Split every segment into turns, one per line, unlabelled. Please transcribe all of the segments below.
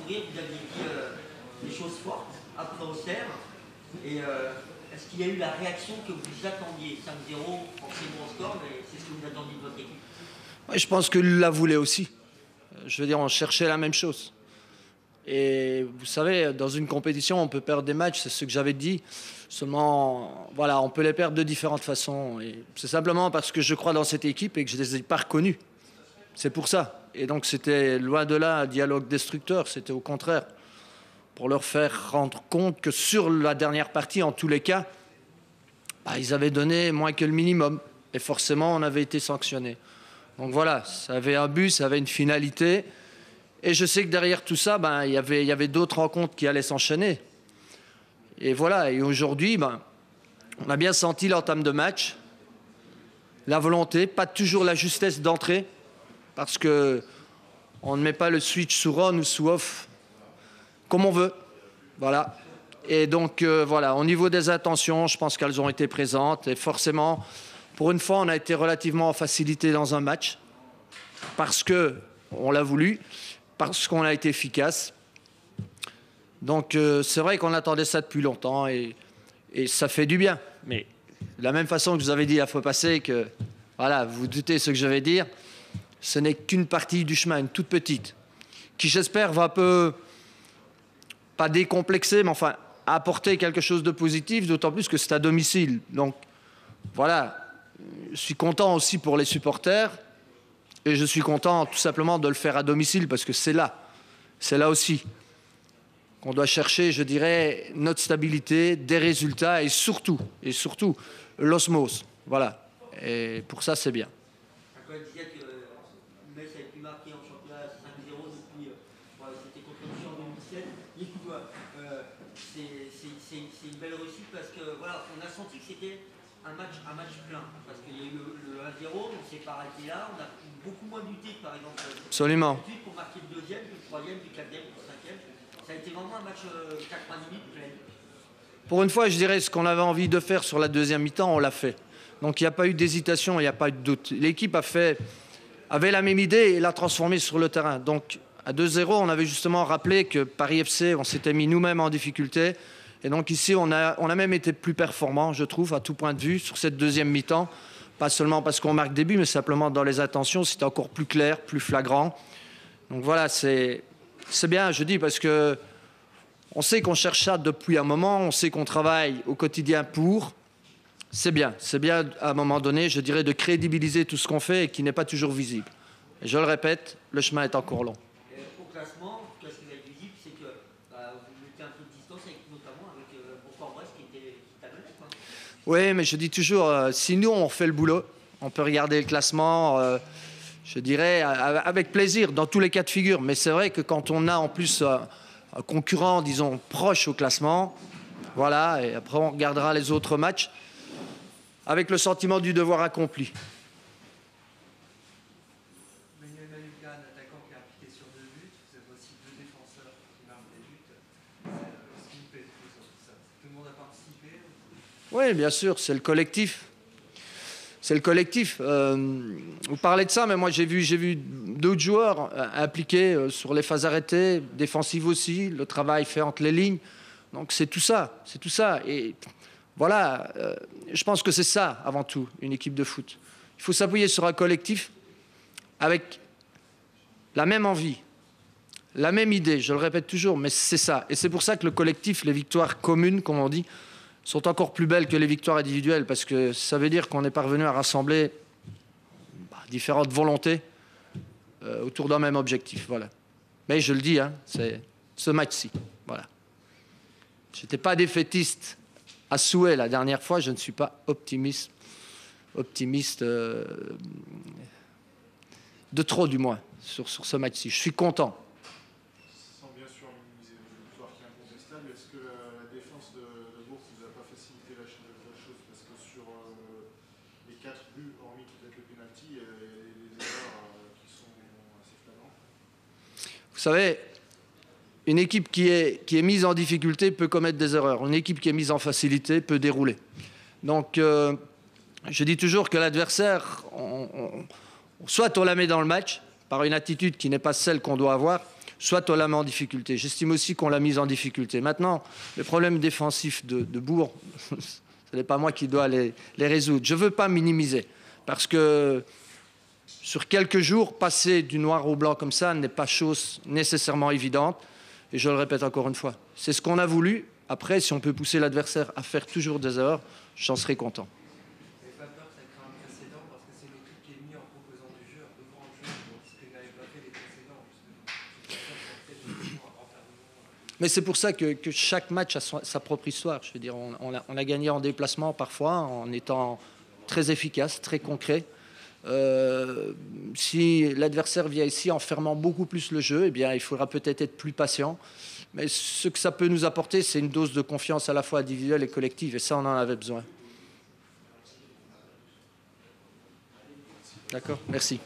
sourire, vous aviez dit des choses fortes après Auxerre. Et est-ce qu'il y a eu la réaction que vous attendiez? 5-0, forcément au score, mais c'est ce que vous attendiez de votre équipe?
Ouais, je pense qu'il la voulait aussi. Je veux dire, on cherchait la même chose. Et vous savez, dans une compétition, on peut perdre des matchs, c'est ce que j'avais dit. Seulement, voilà, on peut les perdre de différentes façons. Et c'est simplement parce que je crois dans cette équipe et que je ne les ai pas reconnus. C'est pour ça. Et donc, c'était loin de là un dialogue destructeur. C'était au contraire pour leur faire rendre compte que sur la dernière partie, en tous les cas, ils avaient donné moins que le minimum. Et forcément, on avait été sanctionnés. Donc voilà, ça avait un but, ça avait une finalité. Et je sais que derrière tout ça, il y avait d'autres rencontres qui allaient s'enchaîner. Et voilà, et aujourd'hui, on a bien senti l'entame de match, la volonté, pas toujours la justesse d'entrée, parce qu'on ne met pas le switch sous on ou sous off comme on veut. Voilà. Et donc, voilà, au niveau des intentions, je pense qu'elles ont été présentes. Et forcément, pour une fois, on a été relativement en facilité dans un match, parce qu'on l'a voulu, parce qu'on a été efficace. Donc c'est vrai qu'on attendait ça depuis longtemps et ça fait du bien. Mais de la même façon que je vous avais dit la fois passée que, voilà, vous doutez ce que je vais dire, ce n'est qu'une partie du chemin, une toute petite, qui j'espère va un peu, pas décomplexer, mais enfin apporter quelque chose de positif, d'autant plus que c'est à domicile. Donc voilà, je suis content aussi pour les supporters et je suis content tout simplement de le faire à domicile parce que c'est là aussi qu'on doit chercher, je dirais, notre stabilité, des résultats et surtout l'osmose. Voilà. Et pour ça, c'est bien.
Quand il disait que Metz avait pu marquer en championnat 5-0 depuis c'était contre Lyon en 2017. Du coup, c'est une belle réussite parce que voilà, on a senti que c'était un match plein. Parce qu'il y a eu le 1-0, on ne s'est pas arrêté là, on a beaucoup moins lutté par exemple.
Absolument.
Pour marquer le deuxième, puis le troisième, puis le quatrième, puis le cinquième. Ça a été vraiment un match 90 minutes plein.
Pour une fois, je dirais ce qu'on avait envie de faire sur la deuxième mi-temps, on l'a fait. Donc il n'y a pas eu d'hésitation, il n'y a pas eu de doute. L'équipe avait la même idée et l'a transformée sur le terrain. Donc à 2-0, on avait justement rappelé que Paris FC, on s'était mis nous-mêmes en difficulté. Et donc ici, on a même été plus performants, je trouve, à tout point de vue, sur cette deuxième mi-temps. Pas seulement parce qu'on marque des buts, mais simplement dans les intentions, c'était encore plus clair, plus flagrant. Donc voilà, c'est bien, je dis, parce que on sait qu'on cherche ça depuis un moment, on sait qu'on travaille au quotidien pour. C'est bien à un moment donné, je dirais, de crédibiliser tout ce qu'on fait et qui n'est pas toujours visible. Et je le répète, le chemin est encore long.
Au classement, ce qui va être visible, c'est que vous mettez un peu de distance, notamment avec Bourg-en-Bresse qui talonnait.
Oui, mais je dis toujours, si nous on fait le boulot, on peut regarder le classement, je dirais, avec plaisir, dans tous les cas de figure. Mais c'est vrai que quand on a en plus un concurrent, disons, proche au classement, voilà, et après on regardera les autres matchs, avec le sentiment du devoir accompli.
Manuel Manuka, un attaquant qui a appliqué sur 2 buts, vous avez aussi 2 défenseurs qui marquent des buts. Qu'est-ce qui vous plaît sur tout ça? Tout le monde a participé?
Oui, bien sûr, c'est le collectif. C'est le collectif. Vous parlez de ça, mais moi j'ai vu d'autres joueurs impliqués sur les phases arrêtées, défensives aussi, le travail fait entre les lignes. Donc c'est tout ça. Et voilà, je pense que c'est ça, avant tout, une équipe de foot. Il faut s'appuyer sur un collectif avec la même envie, la même idée, je le répète toujours, mais c'est ça. Et c'est pour ça que le collectif, les victoires communes, comme on dit, sont encore plus belles que les victoires individuelles, parce que ça veut dire qu'on est parvenu à rassembler différentes volontés autour d'un même objectif. Voilà. Mais je le dis, c'est ce match-ci. Voilà. Je n'étais pas défaitiste à souhait la dernière fois, je ne suis pas optimiste de trop du moins sur ce match-ci. Je suis content.
Sans bien sûr minimiser une victoire qui est incontestable, est-ce que la défense de Bourg ne vous a pas facilité la chose? Parce que sur les 4 buts, hormis peut-être le pénalty, il y a des erreurs qui sont assez flagrantes.
Vous savez, une équipe qui est mise en difficulté peut commettre des erreurs. Une équipe qui est mise en facilité peut dérouler. Donc, je dis toujours que l'adversaire, soit on la met dans le match par une attitude qui n'est pas celle qu'on doit avoir, soit on la met en difficulté. J'estime aussi qu'on l'a mise en difficulté. Maintenant, les problèmes défensifs de Bourg, ce n'est pas moi qui dois les résoudre. Je ne veux pas minimiser, parce que sur quelques jours, passer du noir au blanc comme ça n'est pas chose nécessairement évidente. Et je le répète encore une fois, c'est ce qu'on a voulu. Après, si on peut pousser l'adversaire à faire toujours des erreurs, j'en serai content.
Vous n'avez pas peur que ça crée un précédent parce que c'est l'équipe qui est mise en proposant du jeu, un peu grand jeu, ce que n'avaient pas fait les précédents, justement.
Mais c'est pour ça que chaque match a sa propre histoire. Je veux dire, on a gagné en déplacement parfois, en étant très efficace, très concret. Si l'adversaire vient ici en fermant beaucoup plus le jeu, eh bien, il faudra peut-être être plus patient. Mais ce que ça peut nous apporter, c'est une dose de confiance à la fois individuelle et collective. Et ça, on en avait besoin. D'accord ? Merci.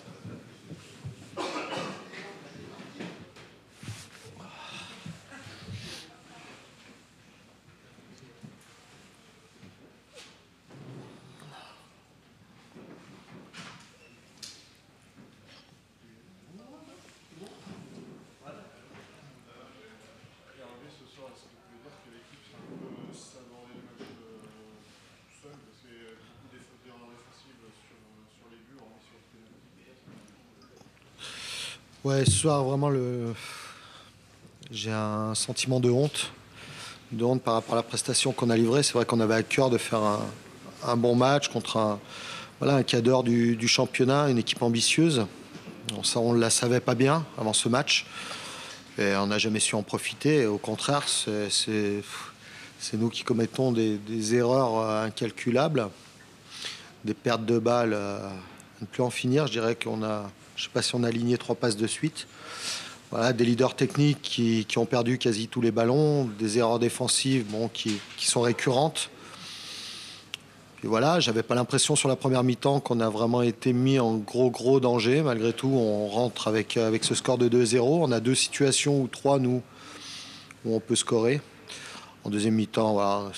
Ouais, ce soir, vraiment, j'ai un sentiment de honte par rapport à la prestation qu'on a livrée. C'est vrai qu'on avait à cœur de faire un bon match contre un cadre du championnat, une équipe ambitieuse. On ne la savait pas bien avant ce match et on n'a jamais su en profiter. Au contraire, c'est nous qui commettons des erreurs incalculables, des pertes de balles à ne plus en finir. Je dirais je ne sais pas si on a aligné 3 passes de suite. Voilà, des leaders techniques qui ont perdu quasi tous les ballons, des erreurs défensives qui sont récurrentes. Et voilà, j'avais pas l'impression sur la première mi-temps qu'on a vraiment été mis en gros danger. Malgré tout, on rentre avec ce score de 2-0. On a 2 situations ou 3, nous, où on peut scorer. En deuxième mi-temps, voilà,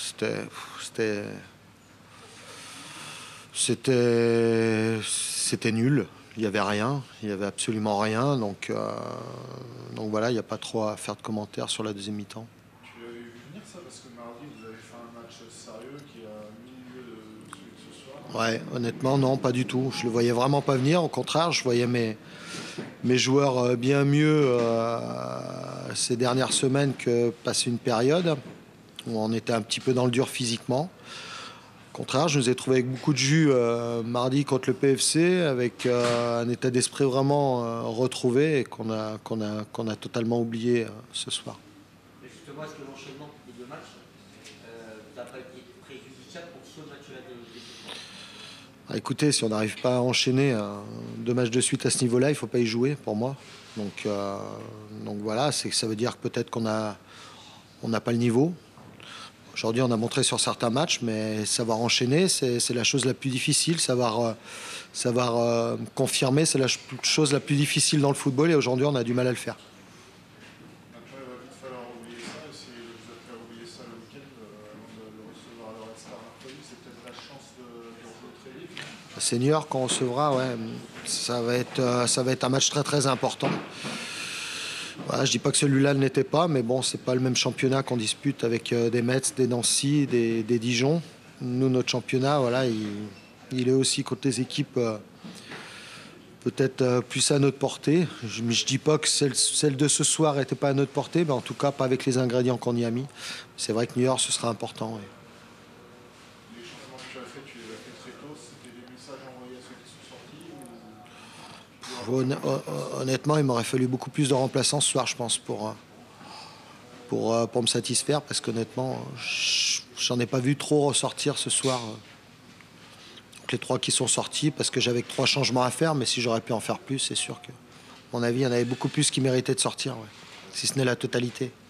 c'était nul. Il n'y avait rien, il n'y avait absolument rien. Donc voilà, il n'y a pas trop à faire de commentaires sur la deuxième mi-temps.
Tu l'avais vu venir ça parce que mardi, vous avez fait un match sérieux qui a mis lieu de celui de ce soir.
Ouais, honnêtement, non, pas du tout. Je le voyais vraiment pas venir. Au contraire, je voyais mes joueurs bien mieux ces dernières semaines que passer une période où on était un petit peu dans le dur physiquement. Au contraire, je nous ai trouvé avec beaucoup de jus mardi contre le PFC, avec un état d'esprit vraiment retrouvé et qu'on a totalement oublié ce soir.
Mais justement, est-ce que l'enchaînement des 2 matchs n'a pas été préjudiciable pour ce match-là de
Écoutez, si on n'arrive pas à enchaîner 2 matchs de suite à ce niveau-là, il ne faut pas y jouer pour moi. Donc voilà, ça veut dire que peut-être qu'on n'a pas le niveau. Aujourd'hui, on a montré sur certains matchs, mais savoir enchaîner, c'est la chose la plus difficile. Savoir confirmer, c'est la chose la plus difficile dans le football. Et aujourd'hui, on a du mal à le faire.
Après, il va vite falloir oublier ça. Et si vous êtes fait oublier ça le week-end, avant de le recevoir à l'Red Star mercredi, c'est peut-être la chance de rejouer très vite.
Senior, quand on recevra, ouais, ça va être un match très très important. Voilà, je dis pas que celui-là ne l'était pas, mais bon, c'est pas le même championnat qu'on dispute avec des Metz, des Nancy, des Dijon. Nous, notre championnat, voilà, il est aussi contre des équipes peut-être plus à notre portée. Je dis pas que celle de ce soir n'était pas à notre portée, mais en tout cas pas avec les ingrédients qu'on y a mis. C'est vrai que New York, ce sera important. Ouais.
Les changements que tu as fait, tu les as fait très tôt. C'était des messages envoyés à ceux qui sont sortis
Honnêtement, il m'aurait fallu beaucoup plus de remplaçants ce soir, je pense, pour me satisfaire, parce qu'honnêtement, j'en ai pas vu trop ressortir ce soir. Donc les 3 qui sont sortis, parce que j'avais que 3 changements à faire, mais si j'aurais pu en faire plus, c'est sûr que, à mon avis, il y en avait beaucoup plus qui méritaient de sortir, ouais, si ce n'est la totalité.